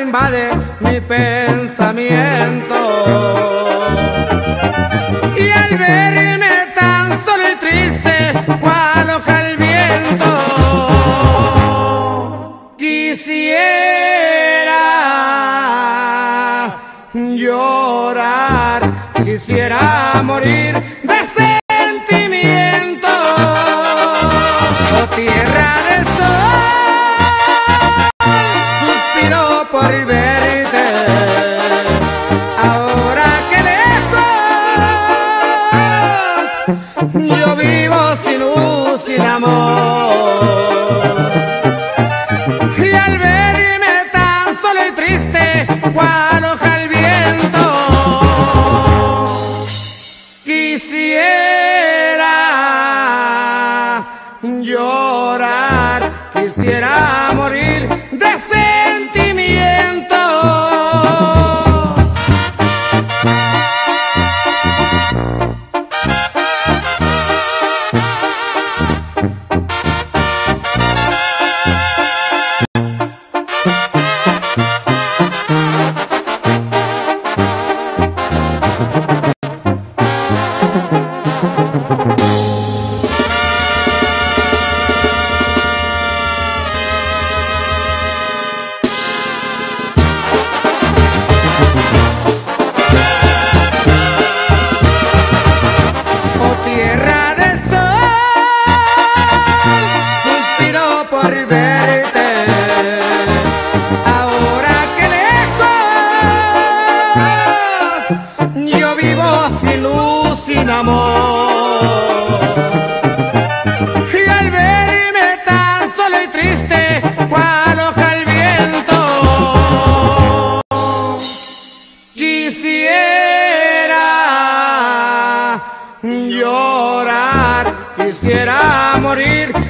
invade mi pensamiento. Y al verme tan solo y triste, cual hoja al viento, quisiera llorar, quisiera morir de sentimiento. Oh, tierra del sol, suspiro por verte, ahora que lejos yo vivo sin luz, sin amor. Y al verme tan solo y triste, cual hoja al viento, quisiera llorar, quisiera morir de sentimiento. Tierra del sol, suspiro por verte, ahora que lejos yo vivo sin luz, sin amor. Y al verme tan solo y triste, cual hoja al viento, quisiera llorar, quisiera morir